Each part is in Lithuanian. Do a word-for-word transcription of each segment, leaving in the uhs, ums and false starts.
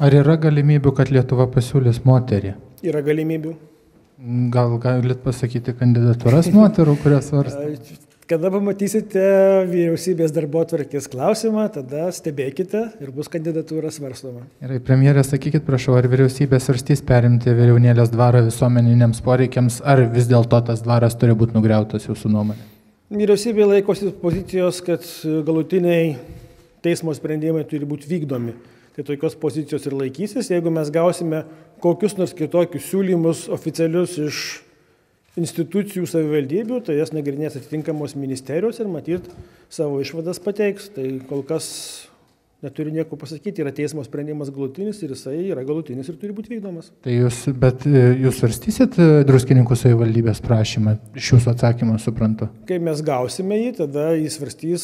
Ar yra galimybių, kad Lietuva pasiūlys moterį? Yra galimybių. Gal galit pasakyti kandidatūras moterų, kurias svarstė? Kada pamatysite vyriausybės darbotvarkės klausimą, tada stebėkite ir bus kandidatūra svarstoma. Gerai, premjerė, sakykit, prašau, ar vyriausybė svarstys perimti Vėliaunėlės dvarą visuomeniniams poreikiams, ar vis dėlto tas dvaras turi būti nugriautas jūsų nuomonė? Vyriausybė laikosi pozicijos, kad galutiniai teismo sprendimai turi būti vykdomi. Tai tokios pozicijos ir laikysis, jeigu mes gausime kokius nors kitokius siūlymus oficialius iš institucijų savivaldybių, tai jas nagrinės atitinkamos ministerijos ir matyt savo išvadas pateiks. Tai kol kas neturi nieko pasakyti, yra teismo sprendimas galutinis ir jisai yra galutinis ir turi būti vykdomas. Tai jūs, bet jūs svarstysit Druskininkų savivaldybės prašymą, iš jūsų atsakymą suprantu? Kai mes gausime jį, tada jis svarstys,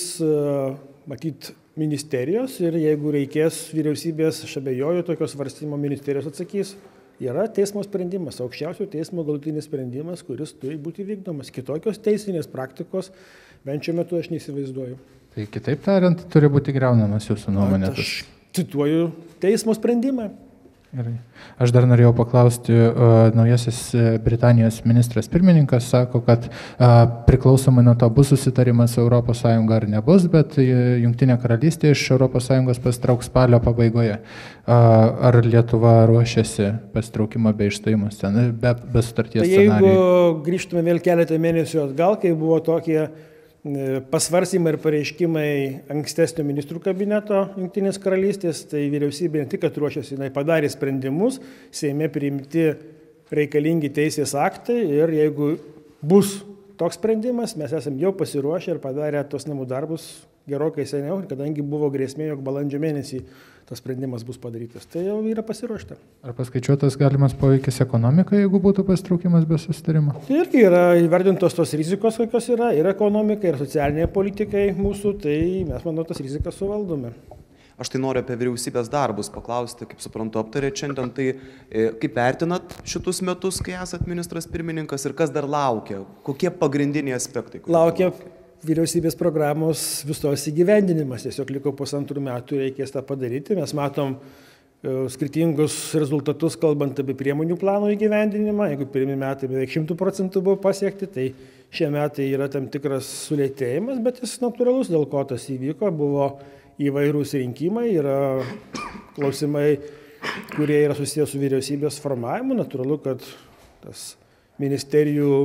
matyt, ministerijos ir jeigu reikės vyriausybės, aš abejoju, tokios svarstymo ministerijos atsakys. Yra teismo sprendimas, aukščiausio teismo galutinis sprendimas, kuris turi būti vykdomas. Kitokios teisinės praktikos bent šiuo metu aš neįsivaizduoju. Tai kitaip tariant, turi būti griaunamas jūsų nuomonė. Aš cituoju teismo sprendimą. Gerai. Aš dar norėjau paklausti, uh, naujasis Britanijos ministras pirmininkas sako, kad uh, priklausomai nuo to bus susitarimas su Europos Sąjunga ar nebus, bet uh, Jungtinė karalystė iš Europos Sąjungos pasitrauks spalio pabaigoje. Uh, ar Lietuva ruošiasi pasitraukimo be išstojimo sceną, be, be sutarties tai scenarijų? Jeigu grįžtume vėl keletą mėnesių atgal, kai buvo tokie pasvarstymai ir pareiškimai ankstesnio ministrų kabineto Jungtinės karalystės, tai vyriausybė ne tik, kad ruošiasi, jinai padarė sprendimus, Seime priimti reikalingi teisės aktai ir jeigu bus toks sprendimas, mes esame jau pasiruošę ir padarę tos namų darbus gerokai seniau, kadangi buvo grėsmė, jog balandžio mėnesį tas sprendimas bus padarytas. Tai jau yra pasiruošta. Ar paskaičiuotas galimas poveikis ekonomikai, jeigu būtų pasitraukimas be susitarimo? Tai irgi yra įvardintos tos rizikos, kokios yra, ir ekonomikai, ir socialiniai politikai mūsų, tai mes, manau, tas rizikas suvaldome. Aš tai noriu apie vyriausybės darbus paklausti, kaip suprantu, aptarėt šiandien, tai kaip vertinat šitus metus, kai esat ministras pirmininkas ir kas dar laukia? Kokie pagrindiniai aspektai? Laukia vyriausybės programos visos įgyvendinimas. Tiesiog liko pusantrų metų, reikės tą padaryti. Mes matom skirtingus rezultatus, kalbant apie priemonių plano įgyvendinimą. Jeigu pirmi metai beveik šimtų procentų buvo pasiekti, tai šie metai yra tam tikras sulėtėjimas, bet jis natūralus, dėl ko tas įvyko. Buvo įvairūs rinkimai, yra klausimai, kurie yra susijęs su vyriausybės formavimu. Natūralu, kad tas ministerijų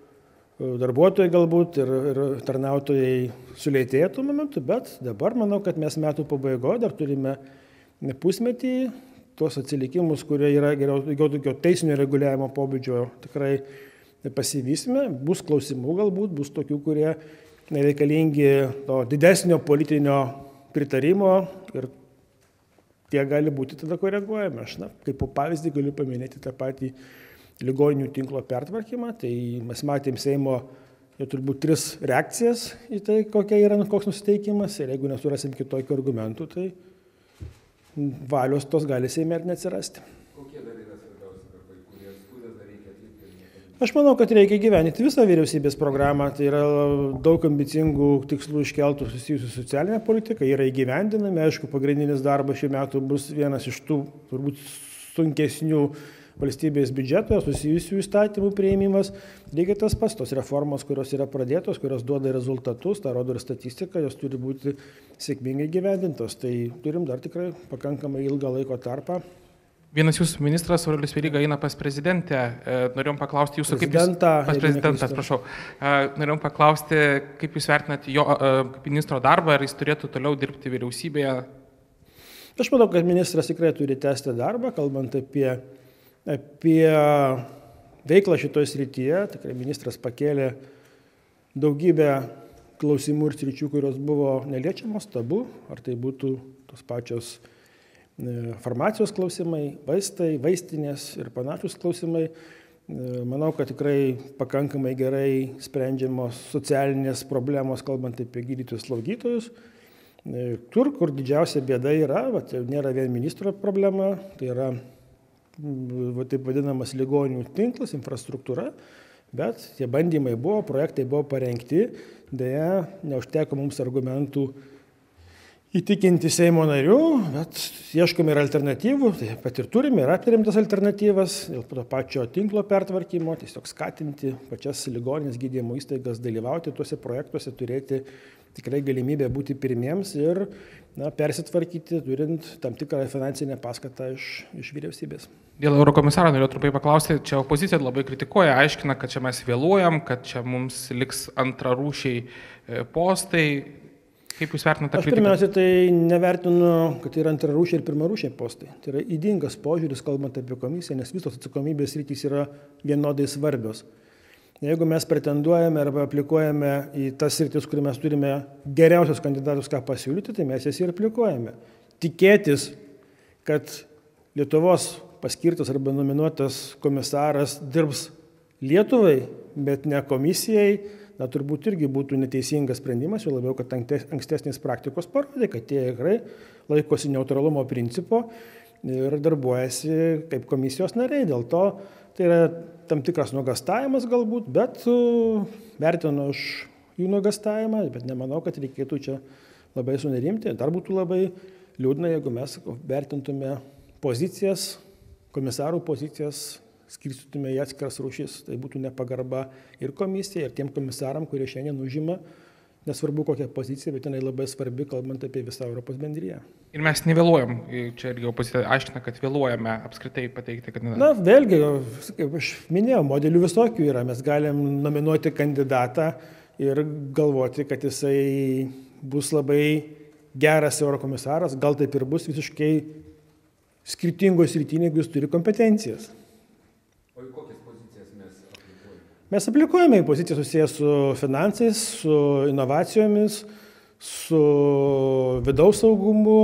darbuotojai galbūt ir, ir tarnautojai sulėtėjo tuo momentu, bet dabar manau, kad mes metų pabaigoje dar turime pusmetį tuos atsilikimus, kurie yra geriau tokio teisinio reguliavimo pobūdžio, tikrai pasivysime. Bus klausimų galbūt, bus tokių, kurie reikalingi to didesnio politinio pritarimo ir tie gali būti tada koreguojami. Aš, na, kaip po pavyzdį galiu paminėti tą patį ligoninių tinklo pertvarkymą, tai mes matėm Seimo jau turbūt tris reakcijas į tai, kokia yra koks nusiteikimas ir jeigu nesurasim kitokių argumentų, tai valios tos gali Seime ir neatsirasti. Kokie dar yra svarbiausi darbai, kurias dar reikia atlikti? Aš manau, kad reikia gyveninti visą vyriausybės programą, tai yra daug ambicingų tikslų iškeltų susijusių su socialinė politika, yra įgyvendinami, aišku, pagrindinis darbas šių metų bus vienas iš tų turbūt sunkesnių valstybės biudžeto susijusių įstatymų priėmimas. Lygiai tas pats, tos reformos, kurios yra pradėtos, kurios duoda rezultatus, tą rodo ir statistika, jos turi būti sėkmingai gyvendintos. Tai turim dar tikrai pakankamai ilgą laiko tarpą. Vienas jūsų ministras, Aurelijus Veryga, eina pas prezidentę. Norėjom paklausti jūsų, kaip jūs... Pas prezidentas, prašau. Norėjom paklausti, kaip jūs vertinat jo kaip ministro darbą, ar jis turėtų toliau dirbti vyriausybėje? Aš manau, kad ministras tikrai turi tęsti darbą, kalbant apie Apie veiklą šitoje srityje, tikrai ministras pakėlė daugybę klausimų ir sričių, kurios buvo neliečiamos, tabu, ar tai būtų tos pačios farmacijos klausimai, vaistai, vaistinės ir panašus klausimai. Manau, kad tikrai pakankamai gerai sprendžiamos socialinės problemos, kalbant apie gydytojus, slaugytojus. Tur, kur didžiausia bėda yra, va, tai nėra vien ministro problema, tai yra va, taip vadinamas ligoninių tinklas, infrastruktūra, bet tie bandymai buvo, projektai buvo parengti, deja, neužteko mums argumentų įtikinti Seimo narių, bet ieškome ir alternatyvų, taip pat ir turime, ir aptarėm tas alternatyvas, dėl to pačio tinklo pertvarkymo, tiesiog skatinti pačias ligoninės gydymo įstaigas dalyvauti tuose projektuose, turėti tikrai galimybę būti pirmiems ir na, persitvarkyti, turint tam tikrą finansinę paskatą iš, iš vyriausybės. Dėl eurokomisaro norėjau trumpai paklausti, čia opozicija labai kritikuoja, aiškina, kad čia mes vėluojam, kad čia mums liks antrarūšiai postai. Kaip jūs vertinate tą kritiką? Aš pirmiausia, tai nevertinu, kad tai yra antrarūšiai ir pirmarūšiai postai. Tai yra ydingas požiūris, kalbant apie komisiją, nes visos atsakomybės rytys yra vienodai svarbios. Jeigu mes pretenduojame arba aplikuojame į tas sritis, kur mes turime geriausius kandidatus, ką pasiūlyti, tai mes jas ir aplikuojame. Tikėtis, kad Lietuvos paskirtas arba nominuotas komisaras dirbs Lietuvai, bet ne komisijai, na, turbūt irgi būtų neteisingas sprendimas, jau labiau, kad ankstesnės praktikos parodė, kad jie tikrai laikosi neutralumo principo ir darbuojasi kaip komisijos nariai. Dėl to tai yra tam tikras nuogastavimas galbūt, bet vertinu aš jų nuogastavimą, bet nemanau, kad reikėtų čia labai sunerimti. Dar būtų labai liūdna, jeigu mes vertintume pozicijas, komisarų pozicijas, skirstytume į atskiras rūšis. Tai būtų nepagarba ir komisijai, ir tiem komisaram, kurie šiandien užima, nesvarbu kokią poziciją, bet jinai labai svarbi, kalbant apie visą Europos bendriją. Ir mes nevėluojam, čia irgi opozicija aiškina, kad vėluojame apskritai pateikti kandidatą. Na, vėlgi, kaip aš minėjau, modelių visokių yra. Mes galim nominuoti kandidatą ir galvoti, kad jisai bus labai geras eurokomisaras, gal taip ir bus visiškai skirtingos rytinė, jeigu jis turi kompetencijas. O į kokias pozicijas mes aplikuojame? Mes aplikuojame į poziciją susijęs su finansais, su inovacijomis, su vidaus saugumu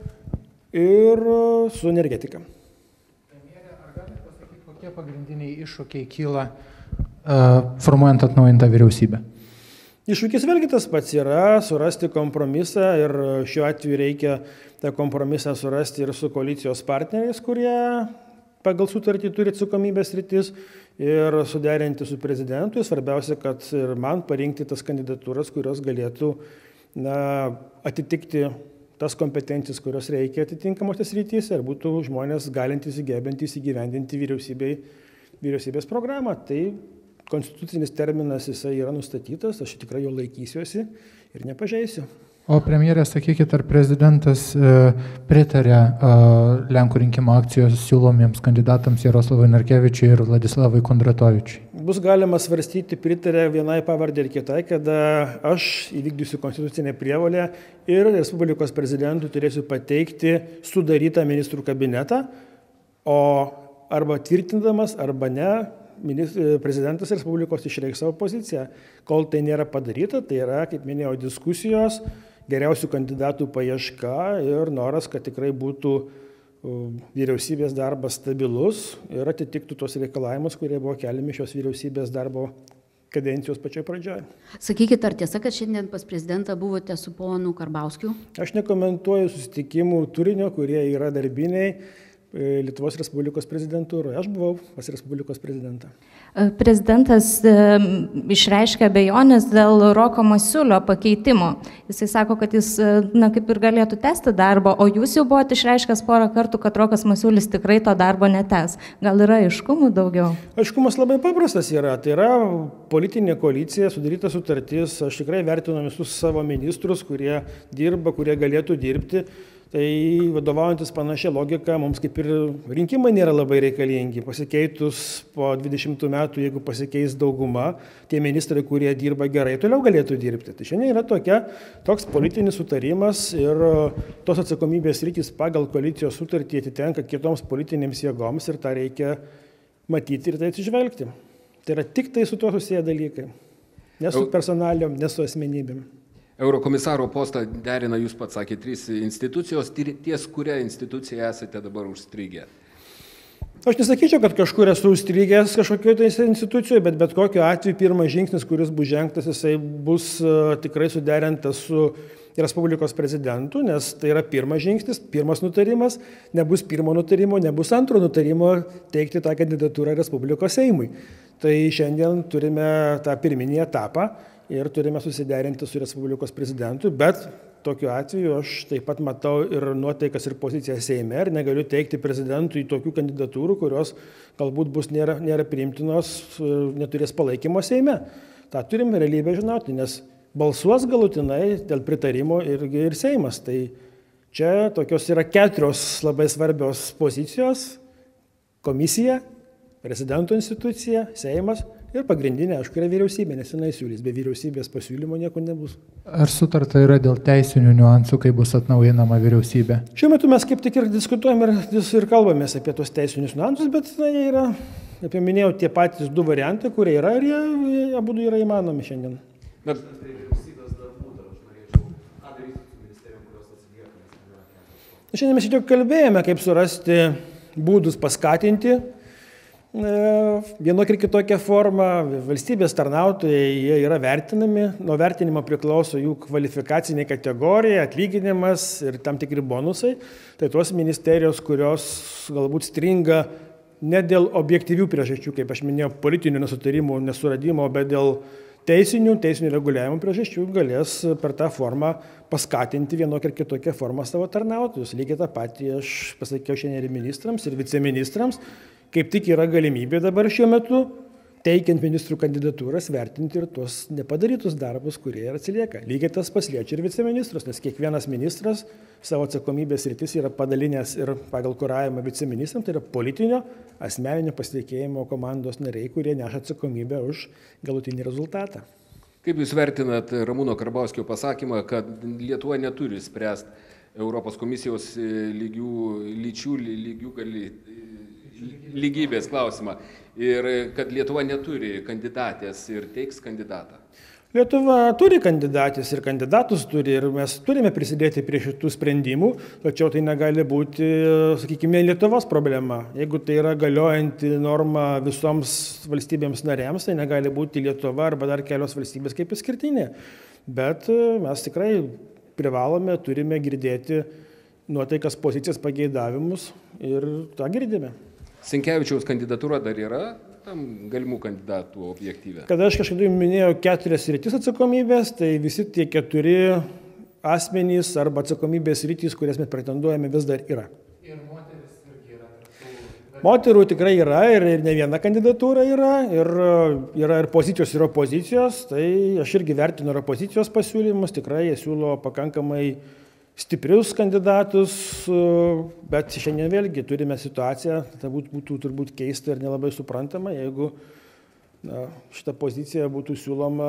ir su energetika. Premjere, ar galite pasakyti, kokie pagrindiniai iššūkiai kyla uh, formuojant atnaujintą vyriausybę? Iššūkis vėlgi tas pats yra surasti kompromisą ir šiuo atveju reikia tą kompromisą surasti ir su koalicijos partneriais, kurie pagal sutartį turi atsakomybės sritis ir suderinti su prezidentu. Svarbiausia, kad ir man parinkti tas kandidatūras, kurios galėtų na, atitikti tas kompetencijas, kurios reikia atitinkamose srityse ir būtų žmonės galintys įgebantys įgyvendinti vyriausybės programą. Tai konstitucinis terminas jisai yra nustatytas, aš tikrai jo laikysiuosi ir nepažeisiu. O premjerė, sakykit, ar prezidentas e, pritarė e, Lenkų rinkimų akcijos siūlomiems kandidatams Jaroslavui Narkevičiui ir Vladislavui Kondratovičiui? Bus galima svarstyti, pritarė vienai pavardė ir kitai, kada aš įvykdysiu konstitucinę prievolę ir Respublikos prezidentui turėsiu pateikti sudarytą ministrų kabinetą, o arba tvirtindamas, arba ne, prezidentas Respublikos išreiks savo poziciją. Kol tai nėra padaryta, tai yra, kaip minėjau, diskusijos, geriausių kandidatų paieška ir noras, kad tikrai būtų vyriausybės darbas stabilus ir atitiktų tos reikalavimus, kurie buvo keliami šios vyriausybės darbo kadencijos pačioj pradžioje. Sakykit, ar tiesa, kad šiandien pas prezidentą buvote su ponu Karbauskiu? Aš nekomentuoju susitikimų turinio, kurie yra darbiniai Lietuvos Respublikos prezidentūroje. Aš buvau pas Respublikos prezidentą. Prezidentas išreiškia abejonės dėl Roko Masiulio pakeitimo. Jisai sako, kad jis na, kaip ir galėtų tęsti darbą, o jūs jau buvote išreiškęs porą kartų, kad Rokas Masiulis tikrai to darbo netęs. Gal yra aiškumų daugiau? Aiškumas labai paprastas yra. Tai yra politinė koalicija, sudaryta sutartis. Aš tikrai vertinu visus savo ministrus, kurie dirba, kurie galėtų dirbti. Tai vadovaujantis panašia logika, mums kaip ir rinkimai nėra labai reikalingi. Pasikeitus po dvidešimtų metų, jeigu pasikeis dauguma, tie ministrai, kurie dirba gerai, toliau galėtų dirbti. Tai šiandien yra tokia, toks politinis sutarimas ir tos atsakomybės rytis pagal koalicijos sutartį atitenka kitoms politinėms jėgoms ir tą reikia matyti ir tai atsižvelgti. Tai yra tik tai su tuo susiję dalykai. Ne su personaliom, ne su asmenybėm. Eurokomisaro postą derina, jūs pats sakė, trys institucijos, ties kuria institucija esate dabar užstrigę? Aš nesakyčiau, kad kažkur esu užstrigęs kažkokioje tai institucijoje, bet bet kokiu atveju pirmas žingsnis, kuris bus žengtas, jisai bus uh, tikrai suderintas su Respublikos prezidentu, nes tai yra pirmas žingsnis, pirmas nutarimas, nebus pirmo nutarimo, nebus antro nutarimo teikti tą kandidatūrą Respublikos Seimui. Tai šiandien turime tą pirminį etapą ir turime susiderinti su Respublikos prezidentu, bet tokiu atveju aš taip pat matau ir nuotaikas ir poziciją Seime ir negaliu teikti prezidentui tokių kandidatūrų, kurios galbūt bus nėra, nėra priimtinos, neturės palaikymo Seime. Ta turime realybę žinoti, nes balsuos galutinai dėl pritarimo ir, ir Seimas. Tai čia tokios yra keturios labai svarbios pozicijos - komisija, prezidento institucija, Seimas ir pagrindinė, aišku, yra vyriausybė, nes jinai siūlys. Be vyriausybės pasiūlymo nieko nebus. Ar sutarta yra dėl teisinių niuansų, kai bus atnaujinama vyriausybė? Šiuo metu mes kaip tik ir diskutuojam ir, ir kalbamės apie tos teisinius niuansus, bet na, jie yra, kaip jau minėjau, tie patys du variantai, kurie yra ir jie, jie abu yra įmanomi šiandien. Na, šiandien mes šiek kalbėjome, kaip surasti būdus paskatinti vienokia ir kitokia forma. Valstybės tarnautojai jie yra vertinami, nuo vertinimo priklauso jų kvalifikacinė kategorija, atlyginimas ir tam tikri bonusai. Tai tos ministerijos, kurios galbūt stringa ne dėl objektyvių priežasčių, kaip aš minėjau, politinių nesutarimų, nesuradimo, bet dėl teisinių, teisinių reguliavimo priežasčių galės per tą formą paskatinti vienokią ir kitokią formą savo tarnautojus. Lygiai tą patį aš pasakiau šiandien ir ministrams, ir viceministrams. Kaip tik yra galimybė dabar šiuo metu, teikiant ministrų kandidatūras, vertinti ir tuos nepadarytus darbus, kurie ir atsilieka. Lygiai tas pasliečia ir viceministrus, nes kiekvienas ministras savo atsakomybės rytis yra padalinęs ir pagal kuravimą viceministram, tai yra politinio, asmeninio pasitikėjimo komandos nariai, kurie neša atsakomybę už galutinį rezultatą. Kaip Jūs vertinat Ramūno Karbauskio pasakymą, kad Lietuva neturi spręsti Europos komisijos lygių, lyčių lygių gali, lygybės klausimą ir kad Lietuva neturi kandidatės ir teiks kandidatą? Lietuva turi kandidatės ir kandidatus turi ir mes turime prisidėti prie šitų sprendimų, tačiau tai negali būti, sakykime, Lietuvos problema. Jeigu tai yra galiojanti norma visoms valstybėms narėms, tai negali būti Lietuva arba dar kelios valstybės kaip išskirtinė. Bet mes tikrai privalome, turime girdėti nuotaikas, pozicijas, pageidavimus ir tą girdime. Sinkevičiaus kandidatūra dar yra tam galimų kandidatų objektyvė? Kada aš kažkada minėjau keturias sritis atsakomybės, tai visi tie keturi asmenys arba atsakomybės sritys, kurias mes pretenduojame, vis dar yra. Ir moteris irgi yra. Moterų tikrai yra ir, ir ne viena kandidatūra yra, ir yra ir pozicijos, ir opozicijos, tai aš irgi vertinu ir opozicijos pasiūlymus, tikrai jie siūlo pakankamai stiprius kandidatus, bet šiandien vėlgi turime situaciją, tai būtų turbūt keista ir nelabai suprantama, jeigu na, šita pozicija būtų siūloma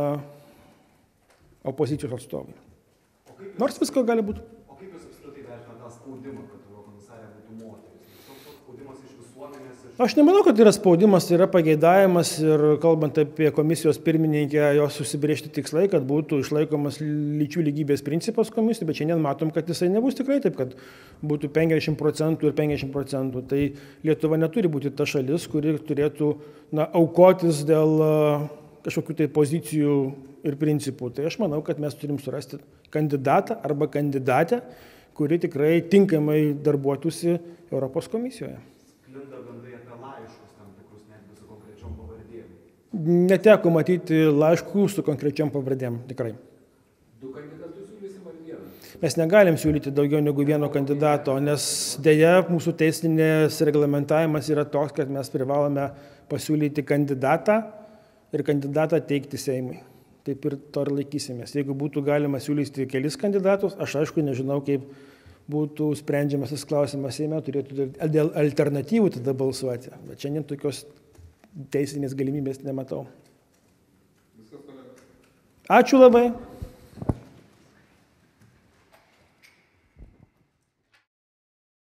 opozicijos atstovai. Nors visko gali būti. O kaip Jūs apskritai vertinate tą spaudimą, kad eurokomisarė būtų moteris? Toks spaudimas iš visuomenės? Iš... Aš nemanau, kad yra spaudimas, tai yra pageidavimas ir kalbant apie komisijos pirmininkę, jos susibriežti tikslai, kad būtų išlaikomas lyčių lygybės principas komisijos, bet šiandien matom, kad jisai nebus tikrai taip, kad būtų penkiasdešimt procentų ir penkiasdešimt procentų. Tai Lietuva neturi būti ta šalis, kuri turėtų na, aukotis dėl kažkokių tai pozicijų ir principų. Tai aš manau, kad mes turim surasti kandidatą arba kandidatę, kuri tikrai tinkamai darbuotųsi Europos komisijoje. Sklinda gandai apie laiškus tam tikrus, netgi su konkrečiom pavardėm. Neteko matyti laiškų su konkrečiom pavardėm, tikrai. Du kandidatus siūlysim ar vieną? Mes negalim siūlyti daugiau negu vieno kandidato, nes dėja mūsų teisinės reglamentavimas yra toks, kad mes privalome pasiūlyti kandidatą ir kandidatą teikti Seimui. Taip ir to ir laikysimės. Jeigu būtų galima siūlyti kelis kandidatus, aš aišku nežinau, kaip būtų sprendžiamas tas klausimas Seime, turėtų dėl alternatyvų tada balsuoti. Bet šiandien tokios teisinės galimybės nematau. Ačiū labai.